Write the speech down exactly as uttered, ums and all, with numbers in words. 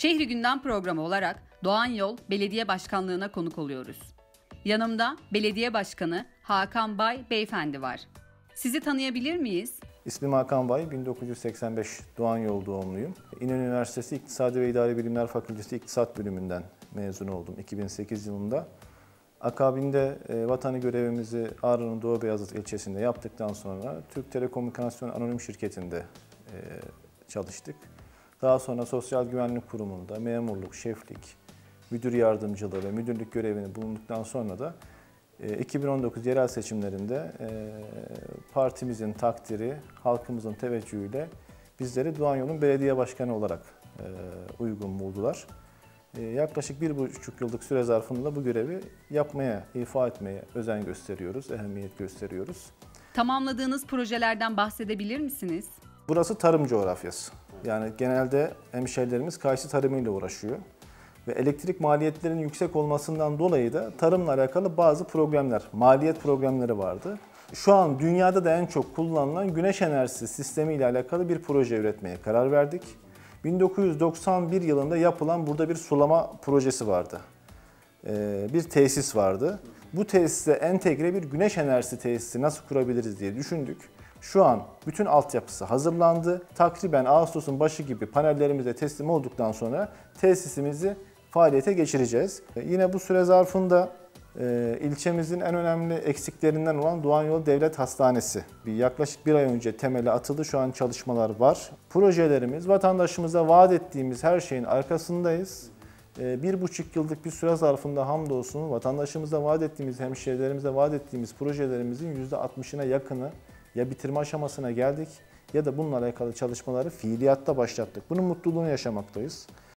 Şehri Gündem programı olarak Doğan Yol Belediye Başkanlığı'na konuk oluyoruz. Yanımda Belediye Başkanı Hakan Bay Beyefendi var. Sizi tanıyabilir miyiz? İsmim Hakan Bay, bin dokuz yüz seksen beş Doğan Yol doğumluyum. İnönü Üniversitesi İktisadi ve İdari Bilimler Fakültesi İktisat Bölümünden mezun oldum iki bin sekiz yılında. Akabinde e, vatani görevimizi Ağrı'nın Doğu Beyazıt ilçesinde yaptıktan sonra Türk Telekomünikasyon Anonim Şirketi'nde e, çalıştık. Daha sonra Sosyal Güvenlik Kurumu'nda memurluk, şeflik, müdür yardımcılığı ve müdürlük görevini bulunduktan sonra da e, iki bin on dokuz yerel seçimlerinde e, partimizin takdiri, halkımızın teveccühüyle bizleri Doğan Yol'un belediye başkanı olarak e, uygun buldular. Yaklaşık bir buçuk yıllık süre zarfında bu görevi yapmaya, ifa etmeye özen gösteriyoruz, ehemmiyet gösteriyoruz. Tamamladığınız projelerden bahsedebilir misiniz? Burası tarım coğrafyası. Yani genelde hemşehrilerimiz kayısı tarımıyla uğraşıyor. Ve elektrik maliyetlerinin yüksek olmasından dolayı da tarımla alakalı bazı problemler, maliyet problemleri vardı. Şu an dünyada da en çok kullanılan güneş enerjisi sistemiyle alakalı bir proje üretmeye karar verdik. bin dokuz yüz doksan bir yılında yapılan burada bir sulama projesi vardı. Ee, bir tesis vardı. Bu tesise entegre bir güneş enerjisi tesisi nasıl kurabiliriz diye düşündük. Şu an bütün altyapısı hazırlandı. Takriben Ağustos'un başı gibi panellerimize teslim olduktan sonra tesisimizi faaliyete geçireceğiz. Ee, yine bu süre zarfında e, ilçemizin en önemli eksiklerinden olan Doğan Yol Devlet Hastanesi. Bir yaklaşık bir ay önce temeli atıldı. Şu an çalışmalar var. Projelerimiz, vatandaşımıza vaat ettiğimiz her şeyin arkasındayız. E, bir buçuk yıllık bir süre zarfında hamdolsun vatandaşımıza vaat ettiğimiz, hemşehrilerimize vaat ettiğimiz projelerimizin yüzde altmışına yakını ya bitirme aşamasına geldik ya da bununla alakalı çalışmaları fiiliyatta başlattık. Bunun mutluluğunu yaşamaktayız.